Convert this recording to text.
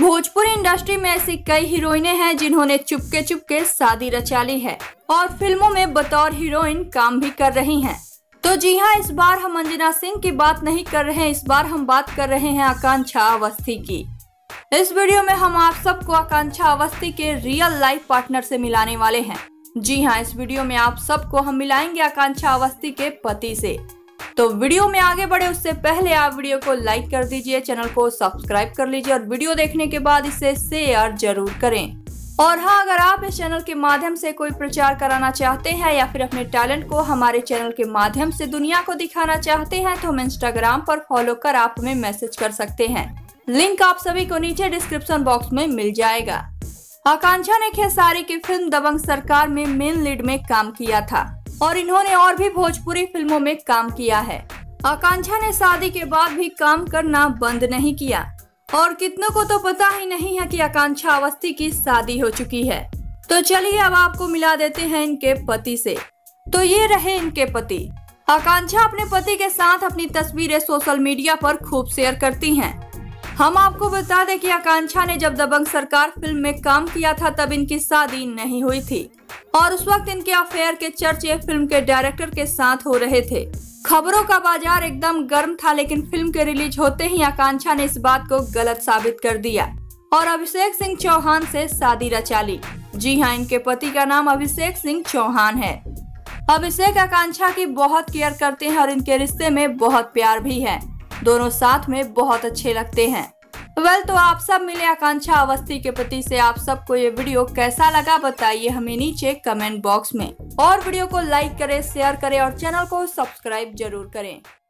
Bhojpuri industry में ऐसी कई हीरोइनें हैं जिन्होंने चुपके चुपके शादी रचा ली है और फिल्मों में बतौर हीरोइन काम भी कर रही हैं। तो जी हाँ, इस बार हम अंजना सिंह की बात नहीं कर रहे हैं, इस बार हम बात कर रहे हैं आकांक्षा अवस्थी की। इस वीडियो में हम आप सबको आकांक्षा अवस्थी के रियल लाइफ पार्टनर से मिलाने वाले हैं। जी हाँ, इस वीडियो में आप सबको हम मिलाएंगे आकांक्षा अवस्थी के पति से। तो वीडियो में आगे बढ़े उससे पहले आप वीडियो को लाइक कर दीजिए, चैनल को सब्सक्राइब कर लीजिए और वीडियो देखने के बाद इसे शेयर जरूर करें। और हाँ, अगर आप इस चैनल के माध्यम से कोई प्रचार कराना चाहते हैं या फिर अपने टैलेंट को हमारे चैनल के माध्यम से दुनिया को दिखाना चाहते हैं तो हम इंस्टाग्राम पर फॉलो कर आप हमें मैसेज कर सकते हैं। लिंक आप सभी को नीचे डिस्क्रिप्शन बॉक्स में मिल जाएगा। आकांक्षा ने खेसारी की फिल्म दबंग सरकार में मेन लीड में काम किया था और इन्होंने और भी भोजपुरी फिल्मों में काम किया है। आकांक्षा ने शादी के बाद भी काम करना बंद नहीं किया और कितनों को तो पता ही नहीं है कि आकांक्षा अवस्थी की शादी हो चुकी है। तो चलिए अब आपको मिला देते हैं इनके पति से। तो ये रहे इनके पति। आकांक्षा अपने पति के साथ अपनी तस्वीरें सोशल मीडिया पर खूब शेयर करती हैं। हम आपको बता दें कि आकांक्षा ने जब दबंग सरकार फिल्म में काम किया था तब इनकी शादी नहीं हुई थी और उस वक्त इनके अफेयर के चर्चे फिल्म के डायरेक्टर के साथ हो रहे थे। खबरों का बाजार एकदम गर्म था, लेकिन फिल्म के रिलीज होते ही आकांक्षा ने इस बात को गलत साबित कर दिया और अभिषेक सिंह चौहान से शादी रचा ली। जी हाँ, इनके पति का नाम अभिषेक सिंह चौहान है। अभिषेक आकांक्षा की बहुत केयर करते हैं और इनके रिश्ते में बहुत प्यार भी है। दोनों साथ में बहुत अच्छे लगते हैं। तो आप सब मिले आकांक्षा अवस्थी के पति से। आप सबको ये वीडियो कैसा लगा बताइए हमें नीचे कमेंट बॉक्स में और वीडियो को लाइक करें, शेयर करें और चैनल को सब्सक्राइब जरूर करें।